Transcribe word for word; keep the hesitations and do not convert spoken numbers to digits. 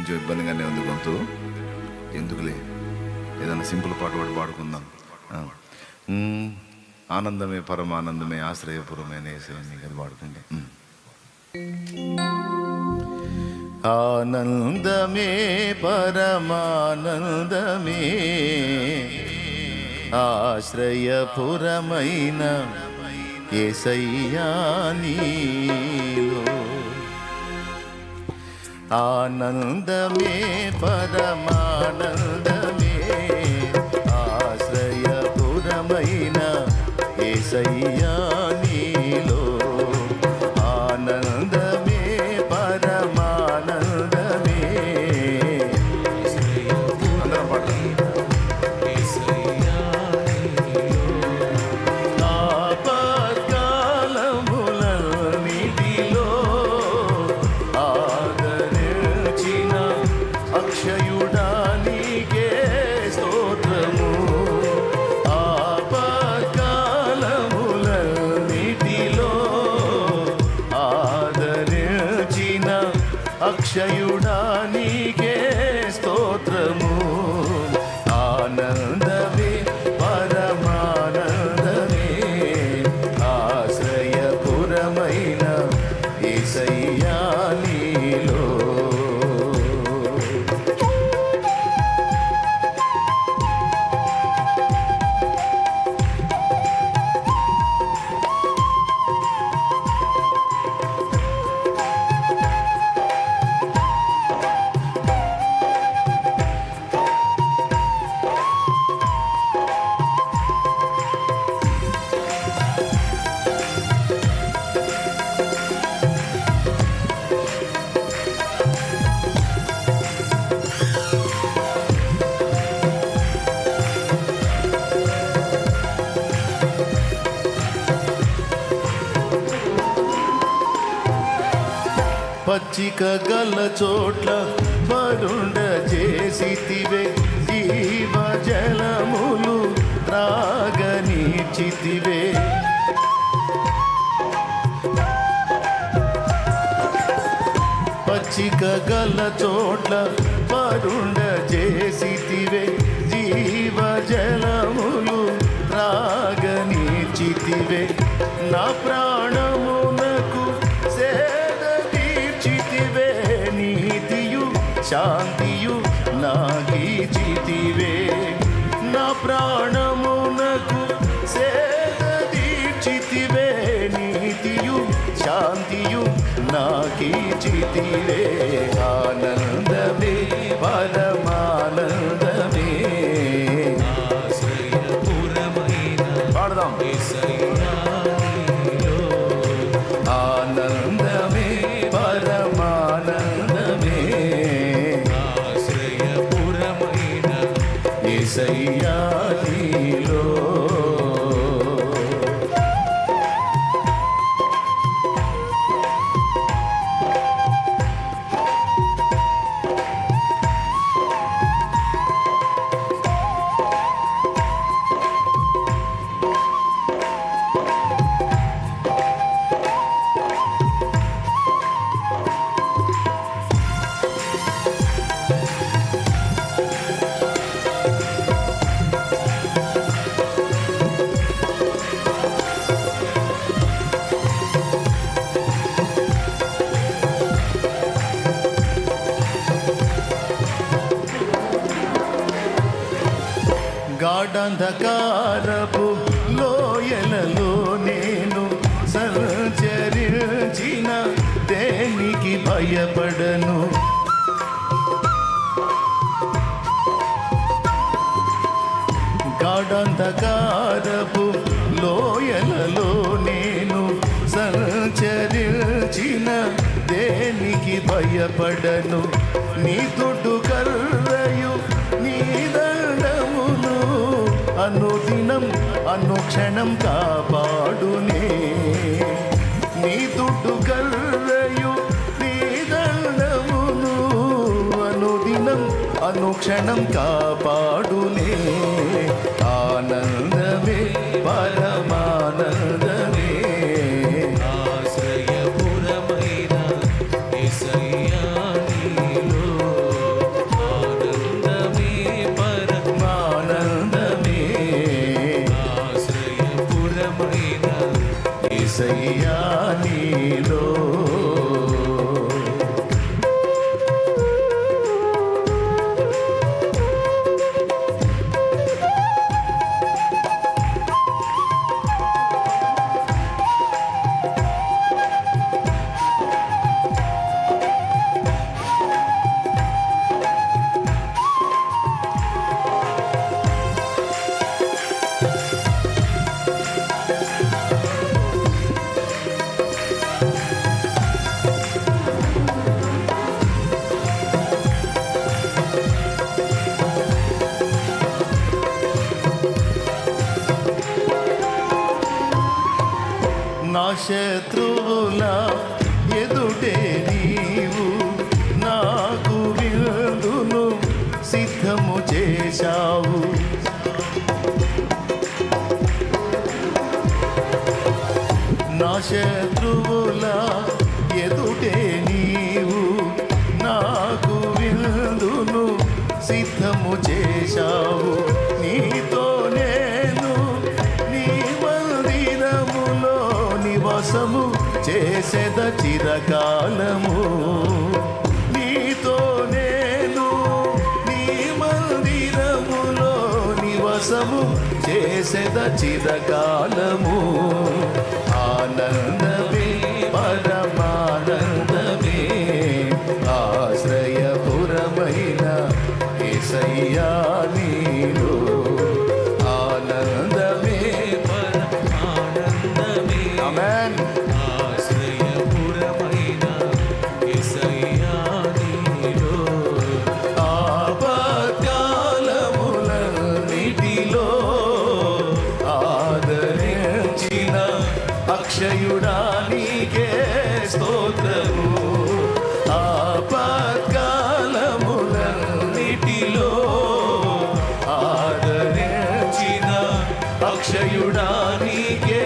కొంచెం ఇబ్బందిగానే ఉంది గొంతు, ఎందుకులే ఏదైనా సింపుల్ పాట పాడి పాడుకుందాం. ఆనందమే పరమానందమే ఆశ్రయపురమే నేసేవని అది పాడుకుంటే. ఆనందమే పరమానందమే ఆశ్రయపురమైన యేసయ్యా నీలో. ఆనందమే పరమానందమే ఆశ్రయపురమైన యేసయ్యా నీలో. ఆనందమే పరమానందమే అందరం పాడతాం. ఆపత్కాలములన్నిటిలో ఆదరించిన అక్షయుడా నీకే స్తోత్రము. ఆపత్కాలములన్నిటిలో ఆదరించిన అక్షయుడా నీకే స్తోత్రము. ఆనందమే పరమానందమే ఆశ్రయపురమైన యేసయ్యా నీలో. పచ్చిక గల చోట్ల పరుండ చేసితివే, జీవ జలములు త్రాగనీచితివే. పచ్చిక గల చోట్ల పరుండ చేసితివే, జీవ జలములు త్రాగనీచితివే. నా ప్రాణమునకు నీతియు శాంతియు నాగీచితివే. నా ప్రాణమునకు సేద దీక్షితివే, నీతియు శాంతియు నాగీచితివే. ఆనందమే పరమానందమే పాడదాం. ఆనందమే పరమానందమే ఆశ్రయపురమైన యేసయ్యా నీలో. గాఢంధకారపు లోయలలో నేను సంచరించిన దేనికి భయపడను. గాఢంధకారపు లోయలలో నేను సంచరించిన దేనికి భయపడను. నీ దుడ్డు కర్రయు నీ దండమును అనుదినం అనుక్షణం కాపాడునే. నీ దుడ్డు కర్రయు నీ దండమును అనుదినం అనుక్షణం కాపాడునే. ఆనందమే పరమానందమే ఆశ్రయపురమైన యేసయ్యా నీలో. యేసయ్యా నీలో. నా శత్రువుల ఎదుటే నీవు నాకు విందును సిద్ధము చేశావు. నా శత్రువుల ఎదుటే నీవు నాకు విందును సిద్ధము చేశావు. నీతో నేను నీ మందిరములో నివాసము చేసేద చిరకాలము. నీతో నేను నీ మందిరములో నివాసము చేసేద చిరకాలము. ఆనందమే పరమానందమే ఆశ్రయపురమైన యేసయ్యా నీలో. ఆనందమే పరమానందమే ఆమేన్ ఆశ్రయపురమైన యేసయ్యా నీలో. ఆపత్కాలములన్నిటిలో ఆదరించిన అక్షయుడా నీకే స్తోత్రము. ఆపత్కాలములన్నిటిలో ఆదరించిన అక్షయుడా నీకే